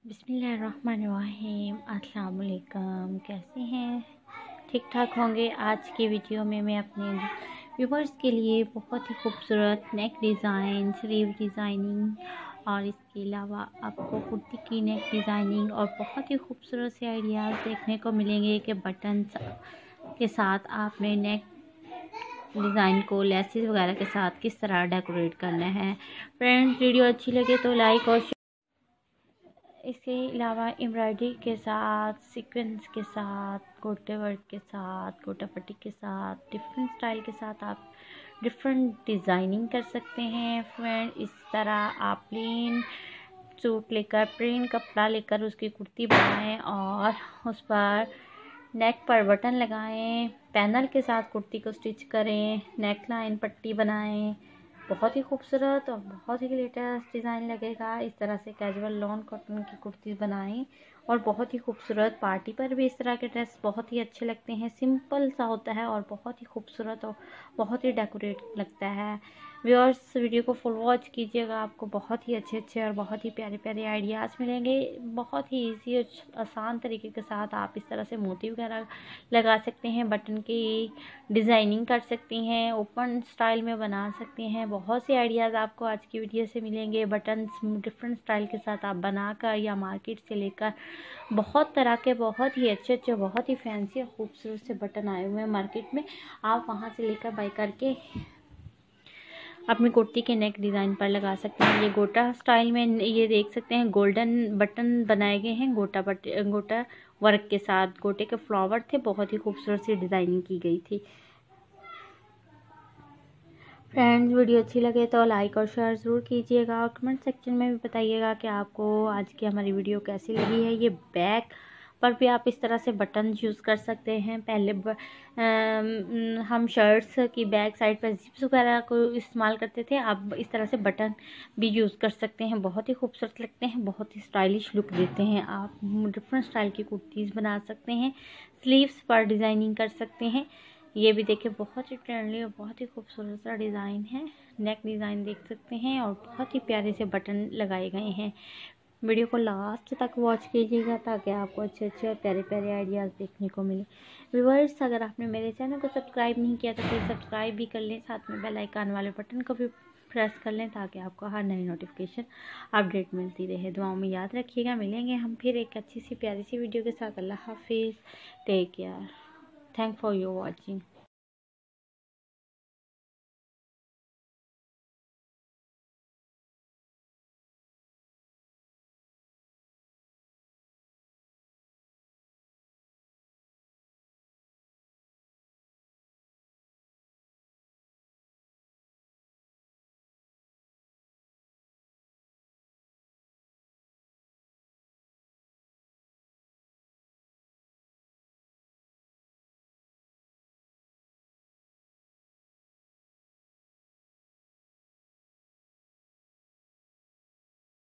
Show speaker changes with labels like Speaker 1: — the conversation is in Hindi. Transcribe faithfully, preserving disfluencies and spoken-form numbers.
Speaker 1: बिस्मिल्लाहिर्रहमानिर्रहीम। अस्सलाम वालेकुम। कैसे हैं? ठीक ठाक होंगे। आज की वीडियो में मैं अपने व्यूवर्स के लिए बहुत ही खूबसूरत नेक डिज़ाइन, स्लीव डिज़ाइनिंग और इसके अलावा आपको कुर्ती की नेक डिज़ाइनिंग और बहुत ही खूबसूरत से आइडियाज़ देखने को मिलेंगे कि बटन्स के साथ आपने नेक डिज़ाइन को लेसेस वगैरह के साथ किस तरह डेकोरेट करना है। फ्रेंड्स, वीडियो अच्छी लगे तो लाइक और इसके अलावा एम्ब्रॉयडरी के साथ, सीक्वेंस के साथ, गोटे वर्क के साथ, गोटा पट्टी के साथ, डिफरेंट स्टाइल के साथ आप डिफरेंट डिज़ाइनिंग कर सकते हैं। फ्रेंड, इस तरह आप प्लेन सूट लेकर, प्लेन कपड़ा लेकर उसकी कुर्ती बनाएं और उस पर नेक पर बटन लगाएं, पैनल के साथ कुर्ती को स्टिच करें, नेक लाइन पट्टी बनाएं। बहुत ही खूबसूरत और बहुत ही लेटेस्ट डिज़ाइन लगेगा। इस तरह से कैजुअल लॉन कॉटन की कुर्ती बनाएं और बहुत ही खूबसूरत पार्टी पर भी इस तरह के ड्रेस बहुत ही अच्छे लगते हैं। सिंपल सा होता है और बहुत ही खूबसूरत और बहुत ही डेकोरेट लगता है। व्यूअर्स, वीडियो को फुल वॉच कीजिएगा, आपको बहुत ही अच्छे अच्छे और बहुत ही प्यारे प्यारे आइडियाज़ मिलेंगे। बहुत ही इजी और आसान तरीके के साथ आप इस तरह से मोती वगैरह लगा सकते हैं, बटन की डिज़ाइनिंग कर सकती हैं, ओपन स्टाइल में बना सकती हैं। बहुत से आइडियाज़ आपको आज की वीडियो से मिलेंगे। बटन्स डिफरेंट स्टाइल के साथ आप बनाकर या मार्केट से लेकर बहुत तरह के बहुत ही अच्छे अच्छे बहुत ही फैंसी और खूबसूरत से बटन आए हुए हैं मार्केट में। आप वहां से लेकर बाय करके अपनी कुर्ती के नेक डिज़ाइन पर लगा सकते हैं। ये गोटा स्टाइल में ये देख सकते हैं, गोल्डन बटन बनाए गए हैं गोटा बट गोटा वर्क के साथ। गोटे के फ्लावर थे, बहुत ही खूबसूरत सी डिज़ाइनिंग की गई थी। फ्रेंड्स, वीडियो अच्छी लगे तो लाइक और शेयर ज़रूर कीजिएगा और कमेंट सेक्शन में भी बताइएगा कि आपको आज की हमारी वीडियो कैसी लगी है। ये बैक पर भी आप इस तरह से बटन यूज़ कर सकते हैं। पहले ब, आ, हम शर्ट्स की बैक साइड पर जिप्स वगैरह को इस्तेमाल करते थे, अब इस तरह से बटन भी यूज़ कर सकते हैं। बहुत ही खूबसूरत लगते हैं, बहुत ही स्टाइलिश लुक देते हैं। आप डिफरेंट स्टाइल की कुर्तीज़ बना सकते हैं, स्लीव्स पर डिज़ाइनिंग कर सकते हैं। ये भी देखिए, बहुत ही ट्रेंडी और बहुत ही खूबसूरत सा डिज़ाइन है। नेक डिज़ाइन देख सकते हैं और बहुत ही प्यारे से बटन लगाए गए हैं। वीडियो को लास्ट तक वॉच कीजिएगा ताकि आपको अच्छे अच्छे और प्यारे प्यारे आइडियाज़ देखने को मिले। व्यूअर्स, अगर आपने मेरे चैनल को सब्सक्राइब नहीं किया तो प्लीज़ सब्सक्राइब भी कर लें, साथ में बेल आइकन वाले बटन को भी प्रेस कर लें ताकि आपको हर नई नोटिफिकेशन अपडेट मिलती रहे। दुआओं में याद रखिएगा। मिलेंगे हम फिर एक अच्छी सी प्यारी सी वीडियो के साथ। अल्लाह हाफिज़, take care, thank for your watching.